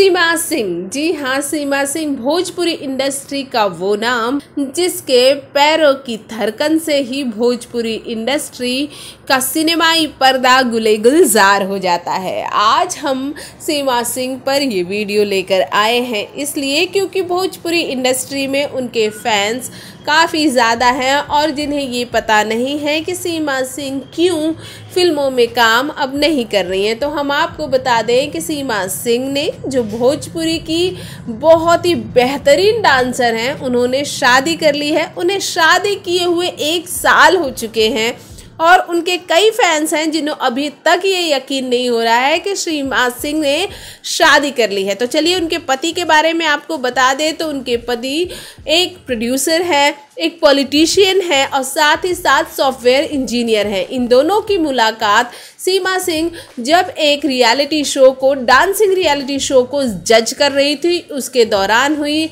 सीमा सिंह, जी हाँ, सीमा सिंह भोजपुरी इंडस्ट्री का वो नाम जिसके पैरों की धड़कन से ही भोजपुरी इंडस्ट्री का सिनेमाई पर्दा गुले गुलजार हो जाता है। आज हम सीमा सिंह पर ये वीडियो लेकर आए हैं इसलिए क्योंकि भोजपुरी इंडस्ट्री में उनके फैंस काफ़ी ज़्यादा हैं और जिन्हें ये पता नहीं है कि सीमा सिंह क्यों फिल्मों में काम अब नहीं कर रही हैं। तो हम आपको बता दें कि सीमा सिंह ने, जो भोजपुरी की बहुत ही बेहतरीन डांसर हैं, उन्होंने शादी कर ली है। उन्हें शादी किए हुए 1 साल हो चुके हैं और उनके कई फैंस हैं जिन्हें अभी तक ये यकीन नहीं हो रहा है कि सीमा सिंह ने शादी कर ली है। तो चलिए उनके पति के बारे में आपको बता दें तो उनके पति एक प्रोड्यूसर है, एक पॉलिटिशियन है और साथ ही साथ सॉफ्टवेयर इंजीनियर हैं। इन दोनों की मुलाकात सीमा सिंह जब एक रियलिटी शो को, डांसिंग रियलिटी शो को जज कर रही थी, उसके दौरान हुई।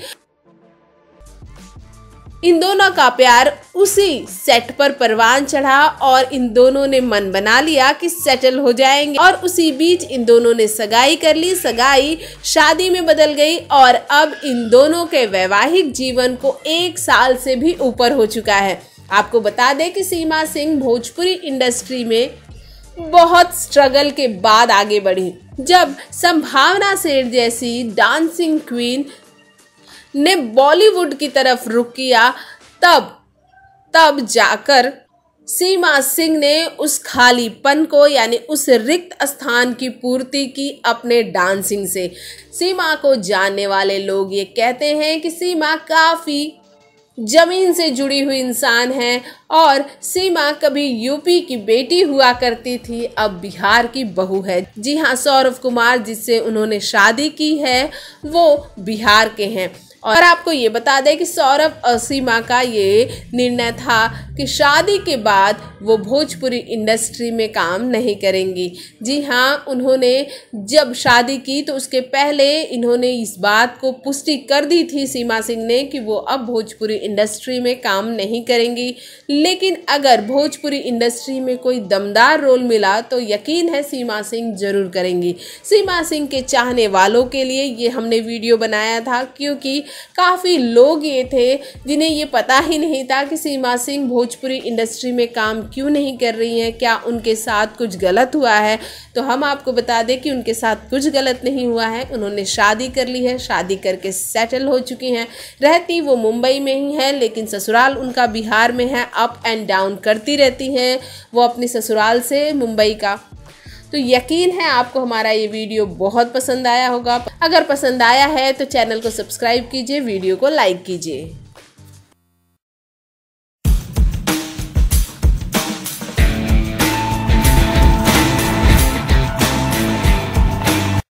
इन दोनों का प्यार उसी सेट पर परवान चढ़ा और इन दोनों ने मन बना लिया कि सेटल हो जाएंगे और उसी बीच इन दोनों ने सगाई कर ली। सगाई शादी में बदल गई और अब इन दोनों के वैवाहिक जीवन को 1 साल से भी ऊपर हो चुका है। आपको बता दें कि सीमा सिंह भोजपुरी इंडस्ट्री में बहुत स्ट्रगल के बाद आगे बढ़ी। जब संभावना सेठ जैसी डांसिंग क्वीन ने बॉलीवुड की तरफ रुख किया, तब जाकर सीमा सिंह ने उस खालीपन को, यानी उस रिक्त स्थान की पूर्ति की अपने डांसिंग से। सीमा को जानने वाले लोग ये कहते हैं कि सीमा काफ़ी जमीन से जुड़ी हुई इंसान है और सीमा कभी यूपी की बेटी हुआ करती थी, अब बिहार की बहू है। जी हाँ, सौरभ कुमार जिससे उन्होंने शादी की है वो बिहार के हैं। और आपको ये बता दें कि सौरभ और सीमा का ये निर्णय था कि शादी के बाद वो भोजपुरी इंडस्ट्री में काम नहीं करेंगी। जी हाँ, उन्होंने जब शादी की तो उसके पहले इन्होंने इस बात को पुष्टि कर दी थी सीमा सिंह ने कि वो अब भोजपुरी इंडस्ट्री में काम नहीं करेंगी। लेकिन अगर भोजपुरी इंडस्ट्री में कोई दमदार रोल मिला तो यकीन है सीमा सिंह जरूर करेंगी। सीमा सिंह के चाहने वालों के लिए ये हमने वीडियो बनाया था क्योंकि काफ़ी लोग ये थे जिन्हें ये पता ही नहीं था कि सीमा सिंह भोजपुरी इंडस्ट्री में काम क्यों नहीं कर रही हैं, क्या उनके साथ कुछ गलत हुआ है। तो हम आपको बता दें कि उनके साथ कुछ गलत नहीं हुआ है। उन्होंने शादी कर ली है, शादी करके सेटल हो चुकी हैं। रहती वो मुंबई में ही है लेकिन ससुराल उनका बिहार में है। अप एंड डाउन करती रहती हैं वो अपनी ससुराल से मुंबई का। तो यकीन है आपको हमारा ये वीडियो बहुत पसंद आया होगा। अगर पसंद आया है तो चैनल को सब्सक्राइब कीजिए, वीडियो को लाइक कीजिए।